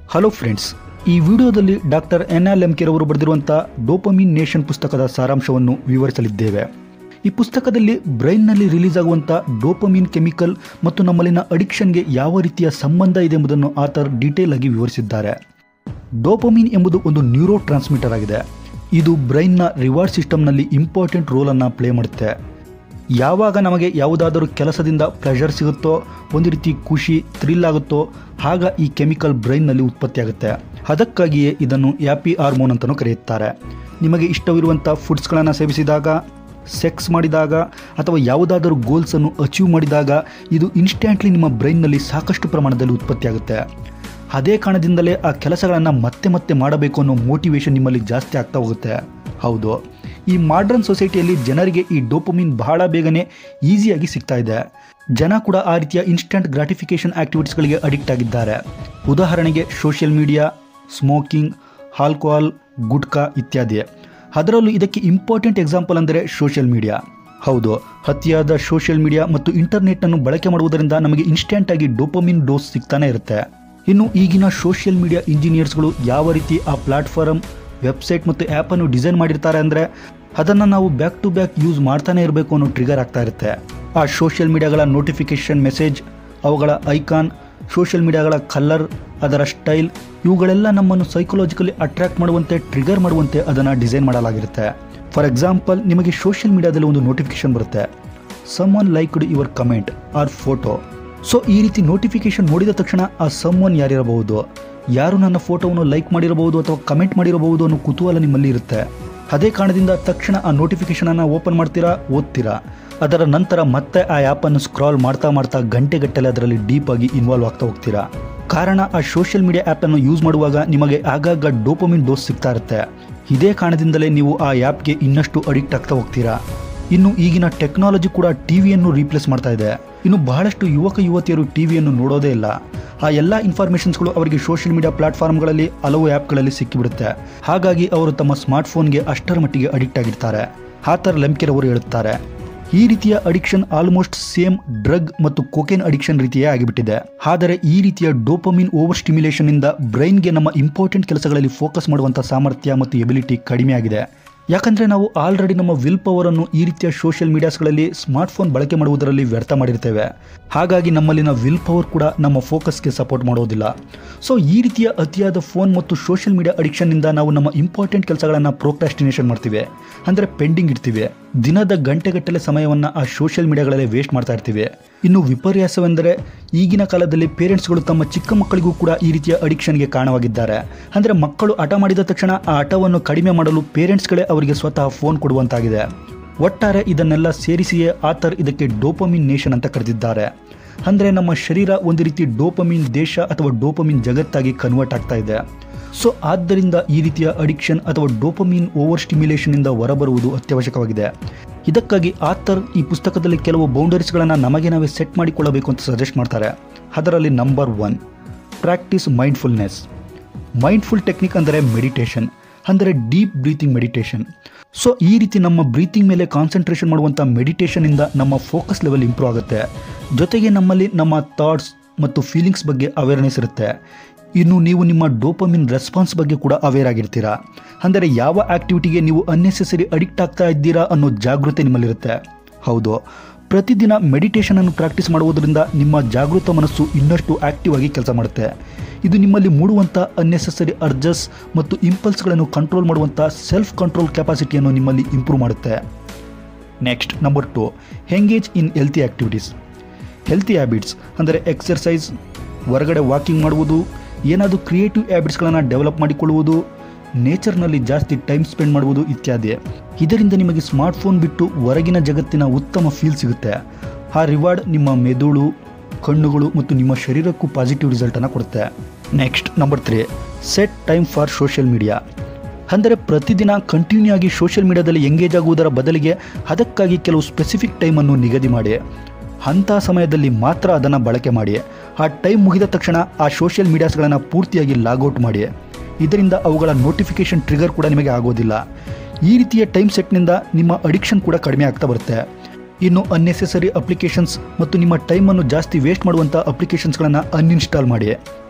Hello friends, ಈ ವಿಡಿಯೋದಲ್ಲಿ doctor ಎನ್.ಎಲ್. ಲೆಮ್ಕೆರ್ ಅವರು ಬರೆದಿರುವಂಥ ಡೋಪಮಿನ್ ನೇಷನ್ ಪುಸ್ತಕದ ಸಾರಾಂಶವನ್ನು ವಿವರಿಸಲಿದ್ದೇವೆ. ಈ ಪುಸ್ತಕದಲ್ಲಿ ಬ್ರೈನ್ನಲ್ಲಿ ರಿಲೀಸ್ ಆಗುವಂಥ ಡೋಪಮಿನ್ ಕೆಮಿಕಲ್ ಮತ್ತು ನಮ್ಮಲ್ಲಿನ ಅಡಿಕ್ಷನ್ಗೆ ಯಾವ ರೀತಿಯ ಸಂಬಂಧ ಇದೆ ಎಂಬುದನ್ನು ಆಥರ್ ಡೀಟೇಲ್ ಆಗಿ ವಿವರಿಸಿದ್ದಾರೆ. ಡೋಪಮಿನ್ ಎಂಬುದು ಒಂದು ನ್ಯೂರೋ ಟ್ರಾನ್ಸ್ಮಿಟರ್ ಆಗಿದೆ. ಇದು ಬ್ರೈನ್ನ ರಿವಾರ್ಡ್ ಸಿಸ್ಟಮ್ನಲ್ಲಿ ಇಂಪಾರ್ಟೆಂಟ್ ರೋಲನ್ನು ಪ್ಲೇ ಮಾಡುತ್ತೆ. ಯಾವಾಗ ನಮಗೆ ಯಾವುದಾದರೂ ಕೆಲಸದಿಂದ ಪ್ಲೆಷರ್ ಸಿಗುತ್ತೋ, ಒಂದು ರೀತಿ ಖುಷಿ ಥ್ರಿಲ್ ಆಗುತ್ತೋ, ಆಗ ಈ ಕೆಮಿಕಲ್ ಬ್ರೈನ್ನಲ್ಲಿ ಉತ್ಪತ್ತಿಯಾಗುತ್ತೆ. ಅದಕ್ಕಾಗಿಯೇ ಇದನ್ನು ಹ್ಯಾಪಿ ಹಾರ್ಮೋನ್ ಅಂತಲೂ ಕರೆಯುತ್ತಾರೆ. ನಿಮಗೆ ಇಷ್ಟವಿರುವಂಥ ಫುಡ್ಸ್ಗಳನ್ನು ಸೇವಿಸಿದಾಗ, ಸೆಕ್ಸ್ ಮಾಡಿದಾಗ ಅಥವಾ ಯಾವುದಾದರೂ ಗೋಲ್ಸನ್ನು ಅಚೀವ್ ಮಾಡಿದಾಗ ಇದು ಇನ್ಸ್ಟ್ಯಾಂಟ್ಲಿ ನಿಮ್ಮ ಬ್ರೈನ್ನಲ್ಲಿ ಸಾಕಷ್ಟು ಪ್ರಮಾಣದಲ್ಲಿ ಉತ್ಪತ್ತಿಯಾಗುತ್ತೆ. ಅದೇ ಕಾರಣದಿಂದಲೇ ಆ ಕೆಲಸಗಳನ್ನು ಮತ್ತೆ ಮತ್ತೆ ಮಾಡಬೇಕು ಅನ್ನೋ ಮೋಟಿವೇಶನ್ ನಿಮ್ಮಲ್ಲಿ ಜಾಸ್ತಿ ಆಗ್ತಾ ಹೋಗುತ್ತೆ. ಹೌದು, ಈ ಮಾಡ್ರನ್ ಸೊಸೈಟಿಯಲ್ಲಿ ಜನರಿಗೆ ಈ ಡೋಪಮಿನ್ ಬಹಳ ಬೇಗನೆ ಈಸಿಯಾಗಿ ಸಿಗ್ತಾ ಇದೆ. ಜನ ಕೂಡ ಆ ರೀತಿಯ ಇನ್ಸ್ಟಂಟ್ ಗ್ರಾಟಿಫಿಕೇಷನ್ ಆಕ್ಟಿವಿಟೀಸ್ಗಳಿಗೆ ಅಡಿಕ್ಟ್ ಆಗಿದ್ದಾರೆ. ಉದಾಹರಣೆಗೆ social media, smoking, alcohol, gutkha ಇತ್ಯಾದಿ. ಅದರಲ್ಲೂ ಇದಕ್ಕೆ ಇಂಪಾರ್ಟೆಂಟ್ ಎಕ್ಸಾಂಪಲ್ ಅಂದರೆ ಸೋಷಿಯಲ್ ಮೀಡಿಯಾ. ಹೌದು, ಅತಿಯಾದ ಸೋಷಿಯಲ್ ಮೀಡಿಯಾ ಮತ್ತು ಇಂಟರ್ನೆಟ್ಟನ್ನು ಬಳಕೆ ಮಾಡುವುದರಿಂದ ನಮಗೆ ಇನ್ಸ್ಟೆಂಟ್ ಆಗಿ ಡೋಪಮಿನ್ ಡೋಸ್ ಸಿಗ್ತಾನೆ ಇರುತ್ತೆ. ಇನ್ನು ಈಗಿನ ಸೋಷಿಯಲ್ ಮೀಡಿಯಾ ಇಂಜಿನಿಯರ್ಸ್ಗಳು ಯಾವ ರೀತಿ ಆ ಪ್ಲಾಟ್ಫಾರ್ಮ್, ವೆಬ್ಸೈಟ್ ಮತ್ತು ಆ್ಯಪನ್ನು ಡಿಸೈನ್ ಮಾಡಿರ್ತಾರೆ ಅಂದರೆ ಅದನ್ನು ನಾವು ಬ್ಯಾಕ್ ಟು ಬ್ಯಾಕ್ ಯೂಸ್ ಮಾಡ್ತಾನೆ ಇರಬೇಕು ಅನ್ನೋ ಟ್ರಿಗರ್ ಆಗ್ತಾ ಇರುತ್ತೆ. ಆ ಸೋಷಿಯಲ್ ಮೀಡಿಯಾಗಳ ನೋಟಿಫಿಕೇಷನ್ ಮೆಸೇಜ್, ಅವುಗಳ ಐಕಾನ್, ಸೋಷಿಯಲ್ ಮೀಡಿಯಾಗಳ ಕಲರ್, ಅದರ ಸ್ಟೈಲ್, ಇವುಗಳೆಲ್ಲ ನಮ್ಮನ್ನು ಸೈಕಲಾಜಿಕಲಿ ಅಟ್ರಾಕ್ಟ್ ಮಾಡುವಂತೆ, ಟ್ರಿಗರ್ ಮಾಡುವಂತೆ ಅದನ್ನು ಡಿಸೈನ್ ಮಾಡಲಾಗಿರುತ್ತೆ. ಫಾರ್ ಎಕ್ಸಾಂಪಲ್, ನಿಮಗೆ ಸೋಷಿಯಲ್ ಮೀಡಿಯಾದಲ್ಲಿ ಒಂದು ನೋಟಿಫಿಕೇಷನ್ ಬರುತ್ತೆ, someone liked your comment or photo. So ಈ ರೀತಿ ನೋಟಿಫಿಕೇಷನ್ ನೋಡಿದ ತಕ್ಷಣ ಆ ಸಮ್ವನ್ ಯಾರಿರಬಹುದು, ಯಾರು ನನ್ನ ಫೋಟೋವನ್ನು ಲೈಕ್ ಮಾಡಿರಬಹುದು ಅಥವಾ ಕಮೆಂಟ್ ಮಾಡಿರಬಹುದು ಅನ್ನೋ ಕುತೂಹಲ ನಿಮ್ಮಲ್ಲಿ ಇರುತ್ತೆ. ಅದೇ ಕಾರಣದಿಂದ ತಕ್ಷಣ ಆ ನೋಟಿಫಿಕೇಷನನ್ನು ಓಪನ್ ಮಾಡ್ತೀರಾ, ಓದ್ತೀರಾ. ಅದರ ನಂತರ ಮತ್ತೆ ಆ ಆ್ಯಪನ್ನು ಸ್ಕ್ರಾಲ್ ಮಾಡ್ತಾ ಮಾಡ್ತಾ ಗಂಟೆಗಟ್ಟಲೆ ಅದರಲ್ಲಿ ಡೀಪಾಗಿ ಇನ್ವಾಲ್ವ್ ಆಗ್ತಾ ಹೋಗ್ತೀರಾ. ಕಾರಣ ಆ ಸೋಷಿಯಲ್ ಮೀಡಿಯಾ ಆ್ಯಪನ್ನು ಯೂಸ್ ಮಾಡುವಾಗ ನಿಮಗೆ ಆಗಾಗ ಡೋಪಮಿನ್ ಡೋಸ್ ಸಿಗ್ತಾ ಇರುತ್ತೆ. ಇದೇ ಕಾರಣದಿಂದಲೇ ನೀವು ಆ ಆ್ಯಪ್ಗೆ ಇನ್ನಷ್ಟು ಅಡಿಕ್ಟ್ ಆಗ್ತಾ ಹೋಗ್ತೀರಾ. ಇನ್ನು ಈಗಿನ ಟೆಕ್ನಾಲಜಿ ಕೂಡ ಟಿವಿಯನ್ನು ರೀಪ್ಲೇಸ್ ಮಾಡ್ತಾ ಇದೆ. ಇನ್ನು ಬಹಳಷ್ಟು ಯುವಕ ಯುವತಿಯರು ಟಿವಿಯನ್ನು ನೋಡೋದೇ ಇಲ್ಲ. ಆ ಎಲ್ಲ ಇನ್ಫಾರ್ಮೇಷನ್ಸ್ಗಳು ಅವರಿಗೆ ಸೋಷಿಯಲ್ ಮೀಡಿಯಾ ಪ್ಲಾಟ್ಫಾರ್ಮ್ಗಳಲ್ಲಿ, ಹಲವು ಆ್ಯಪ್ಗಳಲ್ಲಿ ಸಿಕ್ಕಿಬಿಡುತ್ತೆ. ಹಾಗಾಗಿ ಅವರು ತಮ್ಮ ಸ್ಮಾರ್ಟ್ಫೋನ್ಗೆ ಅಷ್ಟರ ಮಟ್ಟಿಗೆ ಅಡಿಕ್ಟ್ ಆಗಿರ್ತಾರೆ. ಆಥರ್ ಲೆಮ್ಕೆರ್ ಅವರು ಹೇಳುತ್ತಾರೆ, ಈ ರೀತಿಯ ಅಡಿಕ್ಷನ್ ಆಲ್ಮೋಸ್ಟ್ ಸೇಮ್ ಡ್ರಗ್ ಮತ್ತು ಕೊಕೇನ್ ಅಡಿಕ್ಷನ್ ರೀತಿಯೇ ಆಗಿಬಿಟ್ಟಿದೆ. ಆದರೆ ಈ ರೀತಿಯ ಡೋಪಮಿನ್ ಓವರ್ ಸ್ಟಿಮ್ಯುಲೇಷನ್ ಇಂದ ಬ್ರೈನ್ಗೆ ನಮ್ಮ ಇಂಪಾರ್ಟೆಂಟ್ ಕೆಲಸಗಳಲ್ಲಿ ಫೋಕಸ್ ಮಾಡುವಂಥ ಸಾಮರ್ಥ್ಯ ಮತ್ತು ಎಬಿಲಿಟಿ ಕಡಿಮೆ ಆಗಿದೆ. ಯಾಕಂದರೆ ನಾವು ಆಲ್ರೆಡಿ ನಮ್ಮ ವಿಲ್ ಪವರನ್ನು ಈ ರೀತಿಯ ಸೋಷಿಯಲ್ ಮೀಡಿಯಾಸ್ಗಳಲ್ಲಿ, ಸ್ಮಾರ್ಟ್ಫೋನ್ ಬಳಕೆ ಮಾಡುವುದರಲ್ಲಿ ವ್ಯರ್ಥ ಮಾಡಿರ್ತೇವೆ. ಹಾಗಾಗಿ ನಮ್ಮಲ್ಲಿನ ವಿಲ್ ಪವರ್ ಕೂಡ ನಮ್ಮ ಫೋಕಸ್ಗೆ ಸಪೋರ್ಟ್ ಮಾಡೋದಿಲ್ಲ. ಸೊ ಈ ರೀತಿಯ ಅತಿಯಾದ ಫೋನ್ ಮತ್ತು ಸೋಷಿಯಲ್ ಮೀಡಿಯಾ ಅಡಿಕ್ಷನ್ನಿಂದ ನಾವು ನಮ್ಮ ಇಂಪಾರ್ಟೆಂಟ್ ಕೆಲಸಗಳನ್ನು ಪ್ರೋಕ್ರಾಸ್ಟಿನೇಷನ್ ಮಾಡ್ತೀವಿ, ಅಂದರೆ ಪೆಂಡಿಂಗ್ ಇಡ್ತೀವಿ. ದಿನದ ಗಂಟೆಗಟ್ಟಲೆ ಸಮಯವನ್ನು ಆ ಸೋಷಿಯಲ್ ಮೀಡಿಯಾಗಳಲ್ಲಿ ವೇಸ್ಟ್ ಮಾಡ್ತಾ ಇರ್ತೀವಿ. ಇನ್ನು ವಿಪರ್ಯಾಸವೆಂದರೆ ಈಗಿನ ಕಾಲದಲ್ಲಿ ಪೇರೆಂಟ್ಸ್ಗಳು ತಮ್ಮ ಚಿಕ್ಕ ಮಕ್ಕಳಿಗೂ ಕೂಡ ಈ ರೀತಿಯ ಅಡಿಕ್ಷನ್ಗೆ ಕಾರಣವಾಗಿದ್ದಾರೆ. ಅಂದರೆ ಮಕ್ಕಳು ಹಠ ಮಾಡಿದ ತಕ್ಷಣ ಆ ಹಠವನ್ನು ಕಡಿಮೆ ಮಾಡಲು ಪೇರೆಂಟ್ಸ್ಗಳೇ ಅವರಿಗೆ ಸ್ವತಃ ಫೋನ್ ಕೊಡುವಂತಾಗಿದೆ. ಒಟ್ಟಾರೆ ಇದನ್ನೆಲ್ಲ ಸೇರಿಸಿಯೇ ಆಥರ್ ಇದಕ್ಕೆ ಡೋಪಮಿನ್ ನೇಷನ್ ಅಂತ ಕರೆದಿದ್ದಾರೆ. ಅಂದರೆ ನಮ್ಮ ಶರೀರ ಒಂದು ರೀತಿ ಡೋಪಮಿನ್ ದೇಶ ಅಥವಾ ಡೋಪಮಿನ್ ಜಗತ್ತಾಗಿ ಕನ್ವರ್ಟ್ ಆಗ್ತಾ ಇದೆ. ಸೊ ಆದ್ದರಿಂದ ಈ ರೀತಿಯ ಅಡಿಕ್ಷನ್ ಅಥವಾ ಡೋಪಮಿನ್ ಓವರ್ ಸ್ಟಿಮ್ಯುಲೇಷನ್ನಿಂದ ಹೊರಬರುವುದು ಅತ್ಯವಶ್ಯಕವಾಗಿದೆ. ಇದಕ್ಕಾಗಿ ಆಥರ್ ಈ ಪುಸ್ತಕದಲ್ಲಿ ಕೆಲವು ಬೌಂಡರೀಸ್ಗಳನ್ನು ನಮಗೆ ನಾವೇ ಸೆಟ್ ಮಾಡಿಕೊಳ್ಳಬೇಕು ಅಂತ ಸಜೆಸ್ಟ್ ಮಾಡ್ತಾರೆ. ಅದರಲ್ಲಿ number 1, practice mindfulness. Mindful technique ಅಂದರೆ ಮೆಡಿಟೇಷನ್, ಅಂದರೆ ಡೀಪ್ ಬ್ರೀತಿಂಗ್ ಮೆಡಿಟೇಷನ್. ಸೊ ಈ ರೀತಿ ನಮ್ಮ ಬ್ರೀತಿಂಗ್ ಮೇಲೆ ಕಾನ್ಸಂಟ್ರೇಷನ್ ಮಾಡುವಂಥ ಮೆಡಿಟೇಷನಿಂದ ನಮ್ಮ ಫೋಕಸ್ ಲೆವೆಲ್ ಇಂಪ್ರೂವ್ ಆಗುತ್ತೆ. ಜೊತೆಗೆ ನಮ್ಮಲ್ಲಿ ನಮ್ಮ ಥಾಟ್ಸ್ ಮತ್ತು ಫೀಲಿಂಗ್ಸ್ ಬಗ್ಗೆ ಅವೇರ್ನೆಸ್ ಇರುತ್ತೆ. ಇನ್ನು ನೀವು ನಿಮ್ಮ ಡೋಪಮಿನ್ ರೆಸ್ಪಾನ್ಸ್ ಬಗ್ಗೆ ಕೂಡ ಅವೇರ್ ಆಗಿರ್ತೀರಾ. ಅಂದರೆ ಯಾವ ಆ್ಯಕ್ಟಿವಿಟಿಗೆ ನೀವು ಅನ್ನೆಸೆಸರಿ ಅಡಿಕ್ಟ್ ಆಗ್ತಾ ಇದ್ದೀರಾ ಅನ್ನೋ ಜಾಗೃತಿ ನಿಮ್ಮಲ್ಲಿರುತ್ತೆ. ಹೌದು, ಪ್ರತಿದಿನ ಮೆಡಿಟೇಷನನ್ನು ಪ್ರಾಕ್ಟೀಸ್ ಮಾಡುವುದರಿಂದ ನಿಮ್ಮ ಜಾಗೃತ ಮನಸ್ಸು ಇನ್ನಷ್ಟು ಆ್ಯಕ್ಟಿವ್ ಆಗಿ ಕೆಲಸ ಮಾಡುತ್ತೆ. ಇದು ನಿಮ್ಮಲ್ಲಿ ಮೂಡುವಂಥ ಅನ್ನೆಸೆಸರಿ ಅರ್ಜಸ್ ಮತ್ತು ಇಂಪಲ್ಸ್ಗಳನ್ನು ಕಂಟ್ರೋಲ್ ಮಾಡುವಂಥ ಸೆಲ್ಫ್ ಕಂಟ್ರೋಲ್ ಕೆಪಾಸಿಟಿಯನ್ನು ನಿಮ್ಮಲ್ಲಿ ಇಂಪ್ರೂವ್ ಮಾಡುತ್ತೆ. Next number 2, engage in healthy activities. Healthy habits ಅಂದರೆ ಎಕ್ಸರ್ಸೈಸ್, ಹೊರಗಡೆ ವಾಕಿಂಗ್ ಮಾಡುವುದು, ಏನಾದರೂ ಕ್ರಿಯೇಟಿವ್ ಹ್ಯಾಬಿಟ್ಸ್ಗಳನ್ನು ಡೆವಲಪ್ ಮಾಡಿಕೊಳ್ಳುವುದು, ನೇಚರ್ನಲ್ಲಿ ಜಾಸ್ತಿ ಟೈಮ್ ಸ್ಪೆಂಡ್ ಮಾಡುವುದು ಇತ್ಯಾದಿ. ಇದರಿಂದ ನಿಮಗೆ ಸ್ಮಾರ್ಟ್ಫೋನ್ ಬಿಟ್ಟು ಹೊರಗಿನ ಜಗತ್ತಿನ ಉತ್ತಮ ಫೀಲ್ ಸಿಗುತ್ತೆ. ಆ ರಿವಾರ್ಡ್ ನಿಮ್ಮ ಮೆದುಳು, ಕಣ್ಣುಗಳು ಮತ್ತು ನಿಮ್ಮ ಶರೀರಕ್ಕೂ ಪಾಸಿಟಿವ್ ರಿಸಲ್ಟನ್ನು ಕೊಡುತ್ತೆ. Next number 3, set time for social media. ಅಂದರೆ ಪ್ರತಿದಿನ ಕಂಟಿನ್ಯೂ ಆಗಿ ಸೋಷಿಯಲ್ ಮೀಡಿಯಾದಲ್ಲಿ ಎಂಗೇಜ್ ಆಗುವುದರ ಬದಲಿಗೆ ಅದಕ್ಕಾಗಿ ಕೆಲವು ಸ್ಪೆಸಿಫಿಕ್ ಟೈಮನ್ನು ನಿಗದಿ ಮಾಡಿ, ಅಂಥ ಸಮಯದಲ್ಲಿ ಮಾತ್ರ ಅದನ್ನು ಬಳಕೆ ಮಾಡಿ. ಆ ಟೈಮ್ ಮುಗಿದ ತಕ್ಷಣ ಆ ಸೋಷಿಯಲ್ ಮೀಡಿಯಾಸ್ಗಳನ್ನು ಪೂರ್ತಿಯಾಗಿ ಲಾಗೌಟ್ ಮಾಡಿ. ಇದರಿಂದ ಅವುಗಳ ನೋಟಿಫಿಕೇಷನ್ ಟ್ರಿಗರ್ ಕೂಡ ನಿಮಗೆ ಆಗೋದಿಲ್ಲ. ಈ ರೀತಿಯ ಟೈಮ್ ಸೆಟ್ನಿಂದ ನಿಮ್ಮ ಅಡಿಕ್ಷನ್ ಕೂಡ ಕಡಿಮೆ ಆಗ್ತಾ ಬರುತ್ತೆ. ಇನ್ನು ಅನ್ನೆಸೆಸರಿ ಅಪ್ಲಿಕೇಶನ್ಸ್ ಮತ್ತು ನಿಮ್ಮ ಟೈಮನ್ನು ಜಾಸ್ತಿ ವೇಸ್ಟ್ ಮಾಡುವಂಥ ಅಪ್ಲಿಕೇಶನ್ಸ್ಗಳನ್ನು ಅನ್ಇನ್ಸ್ಟಾಲ್ ಮಾಡಿ.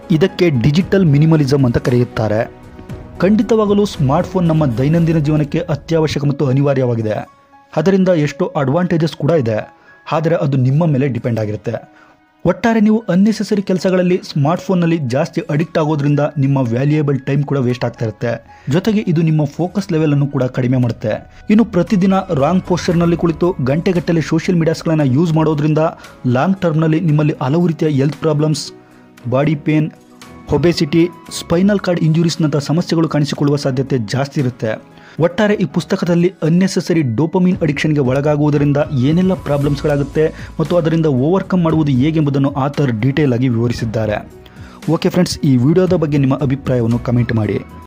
ಇದಕ್ಕೆ ಡಿಜಿಟಲ್ ಮಿನಿಮಲಿಸಮ್ ಅಂತ ಕರೆಯುತ್ತಾರೆ. ಖಂಡಿತವಾಗಲೂ ಸ್ಮಾರ್ಟ್ಫೋನ್ ನಮ್ಮ ದೈನಂದಿನ ಜೀವನಕ್ಕೆ ಅತ್ಯವಶ್ಯಕ ಮತ್ತು ಅನಿವಾರ್ಯವಾಗಿದೆ. ಅದರಿಂದ ಎಷ್ಟೋ ಅಡ್ವಾಂಟೇಜಸ್ ಕೂಡ ಇದೆ, ಆದರೆ ಅದು ನಿಮ್ಮ ಮೇಲೆ ಡಿಪೆಂಡ್ ಆಗಿರುತ್ತೆ. ಒಟ್ಟಾರೆ ನೀವು ಅನ್ನೆಸೆಸರಿ ಕೆಲಸಗಳಲ್ಲಿ ಸ್ಮಾರ್ಟ್ಫೋನ್ನಲ್ಲಿ ಜಾಸ್ತಿ ಅಡಿಕ್ಟ್ ಆಗೋದ್ರಿಂದ ನಿಮ್ಮ ವ್ಯಾಲ್ಯೂಯೇಬಲ್ ಟೈಮ್ ಕೂಡ ವೇಸ್ಟ್ ಆಗ್ತಾ ಇರುತ್ತೆ. ಜೊತೆಗೆ ಇದು ನಿಮ್ಮ ಫೋಕಸ್ ಲೆವೆಲನ್ನು ಕೂಡ ಕಡಿಮೆ ಮಾಡುತ್ತೆ. ಇನ್ನು ಪ್ರತಿದಿನ ರಾಂಗ್ ಪೋಸ್ಚರ್ನಲ್ಲಿ ಕುಳಿತು ಗಂಟೆಗಟ್ಟಲೆ ಸೋಷಿಯಲ್ ಮೀಡಿಯಾಸ್ಗಳನ್ನು ಯೂಸ್ ಮಾಡೋದ್ರಿಂದ ಲಾಂಗ್ ಟರ್ಮ್ನಲ್ಲಿ ನಿಮ್ಮಲ್ಲಿ ಹಲವು ರೀತಿಯ health problems, body pain, obesity, spinal cord ಇಂಜುರೀಸ್ನಂಥ ಸಮಸ್ಯೆಗಳು ಕಾಣಿಸಿಕೊಳ್ಳುವ ಸಾಧ್ಯತೆ ಜಾಸ್ತಿ ಇರುತ್ತೆ. ಒಟ್ಟಾರೆ ಈ ಪುಸ್ತಕದಲ್ಲಿ ಅನ್ನೆಸೆಸರಿ ಡೋಪಮೀನ್ ಅಡಿಕ್ಷನ್ಗೆ ಒಳಗಾಗುವುದರಿಂದ ಏನೆಲ್ಲ ಪ್ರಾಬ್ಲಮ್ಸ್ಗಳಾಗುತ್ತೆ ಮತ್ತು ಅದರಿಂದ ಓವರ್ಕಮ್ ಮಾಡುವುದು ಹೇಗೆಂಬುದನ್ನು ಆಥರ್ ಡೀಟೇಲ್ ಆಗಿ ವಿವರಿಸಿದ್ದಾರೆ. ಓಕೆ ಫ್ರೆಂಡ್ಸ್, ಈ ವಿಡಿಯೋದ ಬಗ್ಗೆ ನಿಮ್ಮ ಅಭಿಪ್ರಾಯವನ್ನು ಕಮೆಂಟ್ ಮಾಡಿ.